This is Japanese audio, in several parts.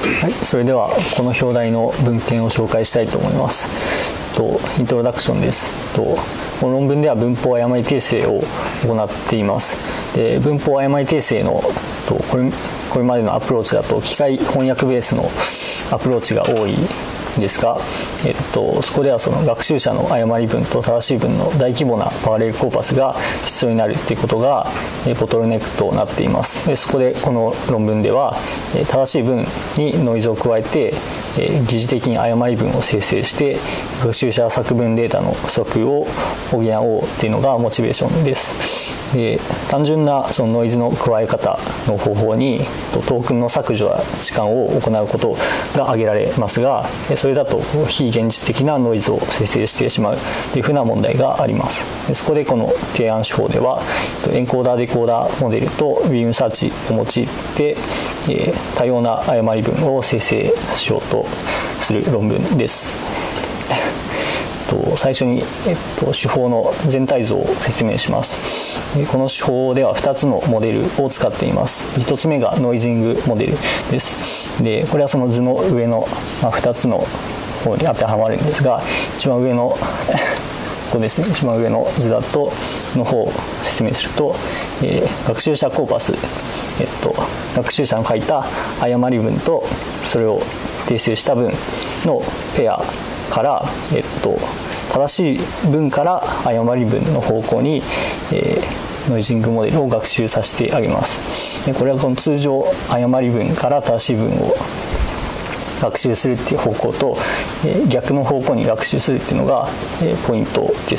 はい、それではこの表題の文献を紹介したいと思います。イントロダクションです。この論文では文法誤り訂正を行っています。で、文法誤り訂正のこれまでのアプローチだと機械翻訳ベースのアプローチが多いですが、そこではその学習者の誤り文と正しい文の大規模なパラレルコーパスが必要になるということがボトルネックとなっています。で、そこでこの論文では正しい文にノイズを加えて疑似的に誤り文を生成して学習者作文データの不足を補おうというのがモチベーションです。で、単純なそのノイズの加え方の方法にトークンの削除や置換を行うことが挙げられますが、それだと非現実的なノイズを生成してしまうというふうな問題があります。で、そこでこの提案手法ではエンコーダーデコーダーモデルとビームサーチを用いて多様な誤り文を生成しようとする論文です。最初に、手法の全体像を説明します。この手法では2つのモデルを使っています。1つ目がノイジングモデルです。で、これはその図の上の、2つの方に当てはまるんですが、一番上のここですね、一番上の図だとの方を説明すると、学習者コーパス、学習者の書いた誤り文とそれを訂正した文のペアから、正しい文から誤り文の方向に、ノイジングモデルを学習させてあげます。で、これはこの通常誤り文から正しい文を学習するっていう方向と、逆の方向に学習するっていうのが、ポイントです。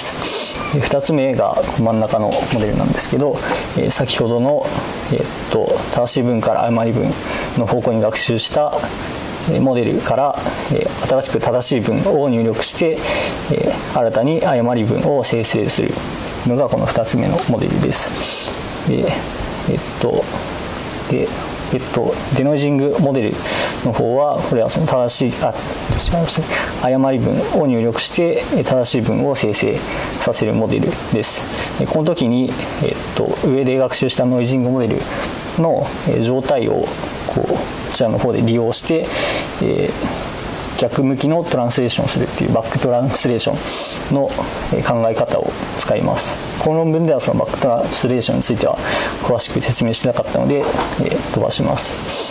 で、2つ目が真ん中のモデルなんですけど、先ほどの、正しい文から誤り文の方向に学習したモデルから新しく正しい文を入力して新たに誤り文を生成するのがこの2つ目のモデルです。デノイジングモデルの方はこれはその正しい誤り文を入力して正しい文を生成させるモデルです。この時に、上で学習したノイジングモデルの状態をこちらの方で利用して、逆向きのトランスレーションをするっていうバックトランスレーションの考え方を使います。この論文ではそのバックトランスレーションについては詳しく説明しなかったので、飛ばします。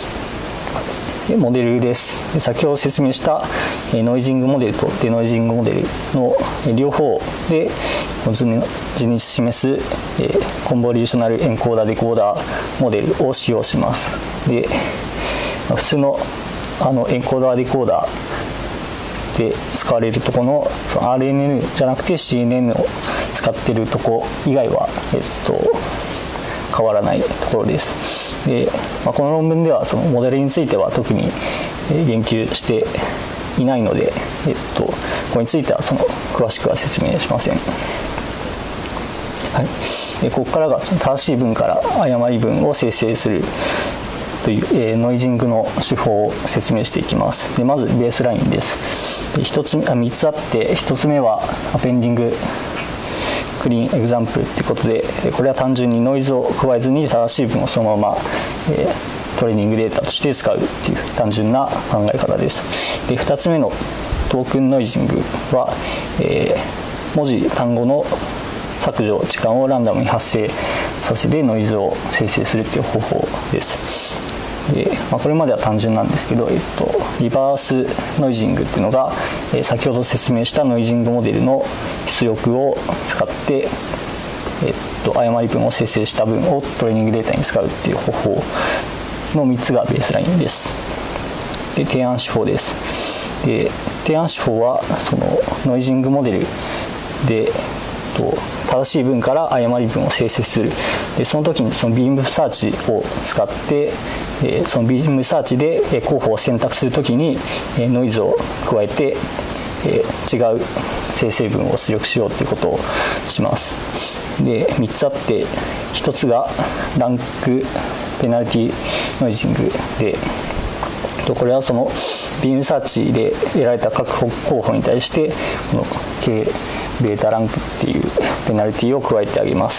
で、モデルです。で、先ほど説明したノイジングモデルとデノイジングモデルの両方で図に示すコンボリューショナルエンコーダーデコーダーモデルを使用します。で、普通のエンコーダーデコーダーで使われるところのその RNN じゃなくて CNN を使っているところ以外は、変わらないところです。で、この論文ではそのモデルについては特に言及していないので、ここについてはその詳しくは説明しません。はい、でここからがその正しい文から誤り文を生成するという、ノイジングの手法を説明していきます。で、まずベースラインです。で、3つあって、1つ目はアペンディングクリーンエグザンプルということで、これは単純にノイズを加えずに正しい文をそのまま、トレーニングデータとして使うという単純な考え方です。で、2つ目のトークンノイジングは、文字単語の削除置換をランダムに発生させてノイズを生成するという方法です。で、これまでは単純なんですけど、リバースノイジングっていうのが、先ほど説明したノイジングモデルの出力を使って、誤り文を生成した文をトレーニングデータに使うっていう方法の3つがベースラインです。で、提案手法です。で、提案手法はそのノイジングモデルで正しい文から誤り文を生成する。で、その時にそのビームサーチを使ってそのビームサーチで候補を選択するときにノイズを加えて違う生成文を出力しようということをします。で、3つあって、1つがランクペナルティノイジングで、これはそのビームサーチで得られた各候補に対してこの K ベータランクっていうペナルティを加えてあげます。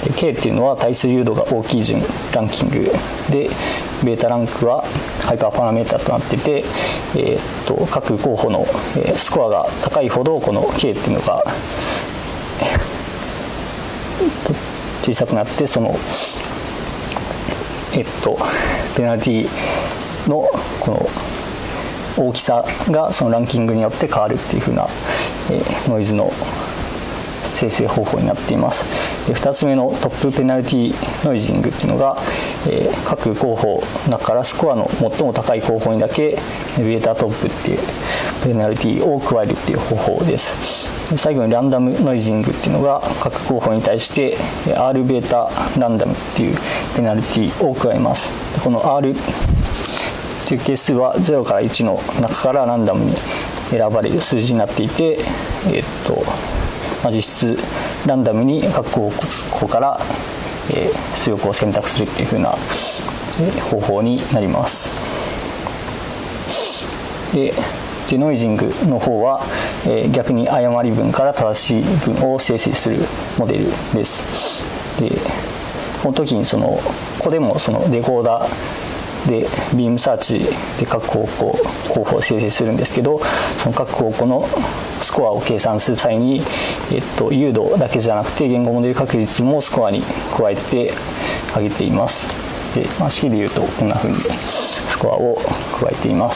で、K っていうのは対数誘導が大きい順ランキングで、ベータランクはハイパーパラメータとなってて、各候補のスコアが高いほどこの K っていうのが小さくなって、そのペナルティのこの大きさがそのランキングによって変わるっていう風なノイズの生成方法になっています。で2つ目のトップペナルティノイジングっていうのが、各候補の中からスコアの最も高い候補にだけベータトップっていうペナルティを加えるっていう方法です。で最後にランダムノイジングっていうのが各候補に対して R ベータランダムっていうペナルティを加えます。でこの R という係数は0から1の中からランダムに選ばれる数字になっていて、実質ランダムに各候補から、出力を選択するっていう風な、方法になります。でデノイジングの方は、逆に誤り文から正しい文を生成するモデルです。でこの時にここでもそのデコーダーでビームサーチで各候補を生成するんですけど、その各候補のスコアを計算する際に、誘導だけじゃなくて言語モデル確率もスコアに加えてあげています。で、式で言うとこんな風にスコアを加えています。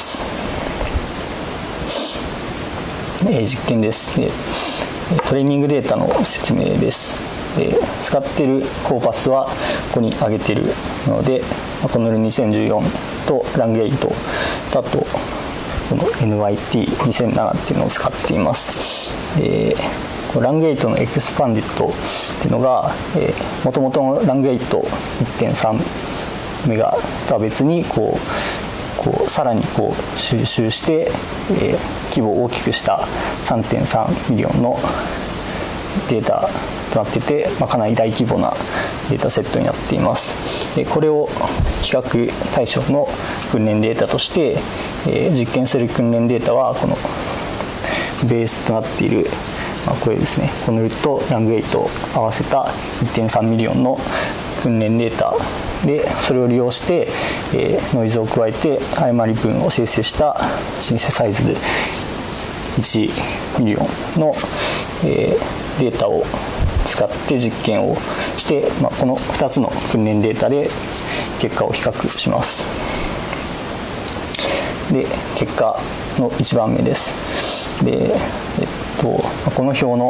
実験です。でトレーニングデータの説明です。で使っているコーパスはここに挙げているので、この2014とランゲートとあとこの NYT2007 っていうのを使っています。ランゲートのエクスパンディットっていうのがもともとのランゲート 1.3 メガとは別にさらに収集して、規模を大きくした 3.3 ミリオンのデータとなってて、かなり大規模なデータセットになっています。でこれを比較対象の訓練データとして、実験する訓練データはこのベースとなっている、これですね、コヌルとラングエイトを合わせた 1.3 ミリオンの訓練データで、それを利用して、ノイズを加えて誤り文を生成したシンセサイズ1ミリオンの、データを使って実験をして、この2つの訓練データで結果を比較します。で結果の1番目です。で、この表の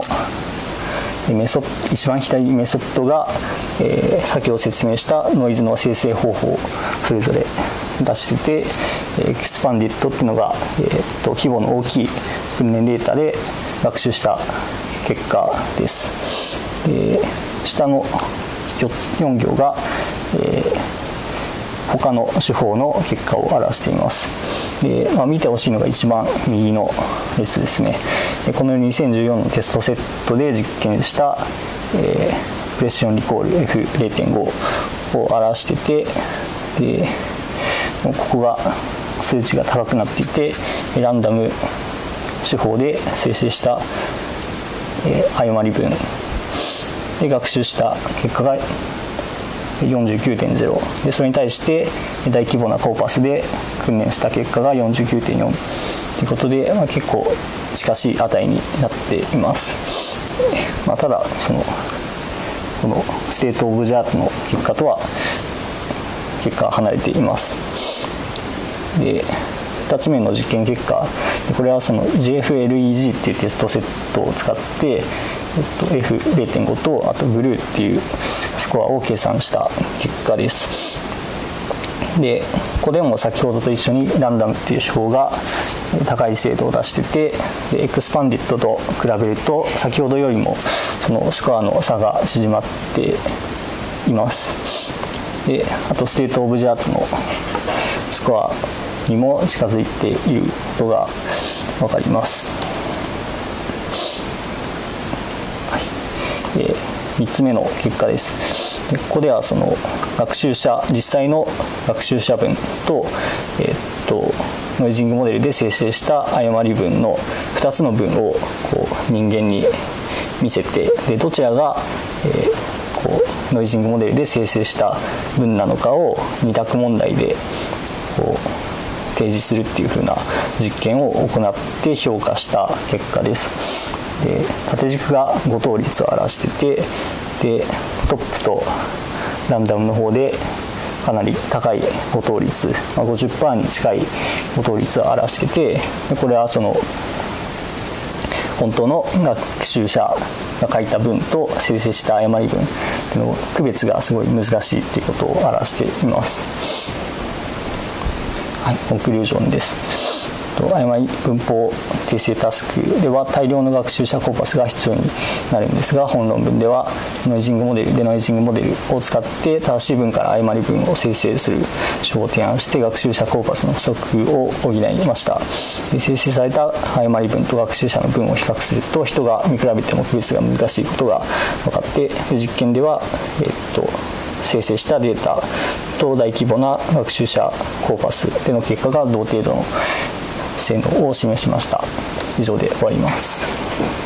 一番左メソッドが、先ほど説明したノイズの生成方法をそれぞれ出してて、エクスパンディットっていうのが、規模の大きい訓練データで学習した結果です。下の4行が、他の手法の結果を表しています。で見てほしいのが一番右の列ですね。このように2014のテストセットで実験した、プレッションリコール F0.5 を表してて、でここが数値が高くなっていて、ランダム手法で生成した誤り文で学習した結果が 49.0 で、それに対して大規模なコーパスで訓練した結果が 49.4 ということで、結構近しい値になっています。ただこのステートオブジャートの結果とは結果が離れています。で2つ目の実験結果、これはJFLEG っていうテストセットを使って、F0.5 とあとブルーっていうスコアを計算した結果です。でここでも先ほどと一緒にランダムっていう手法が高い精度を出してて、でエクスパンディットと比べると先ほどよりもそのスコアの差が縮まっています。であとステートオブジャートのスコアにも近づいていることが分かります。3つ目の結果です。でここでは実際の学習者文と、ノイジングモデルで生成した誤り文の2つの文を人間に見せて、でどちらが、ノイジングモデルで生成した文なのかを2択問題で提示するっていう風な実験を行って評価した結果です。で縦軸が誤答率を表してて、でトップとランダムの方でかなり高い誤答率、50% に近い誤答率を表してて、でこれはその本当の学習者が書いた文と生成した誤り文っていうの区別がすごい難しいっていうことを表しています。はい、コンクリュージョンです。誤り文法訂正タスクでは大量の学習者コーパスが必要になるんですが、本論文ではノイジングモデル、デノイジングモデルを使って正しい文から誤り文を生成する手法を提案して学習者コーパスの不足を補いました。で生成された誤り文と学習者の文を比較すると人が見比べても区別が難しいことが分かって、実験では、生成したデータと大規模な学習者コーパスでの結果が同程度の性能を示しました。以上で終わります。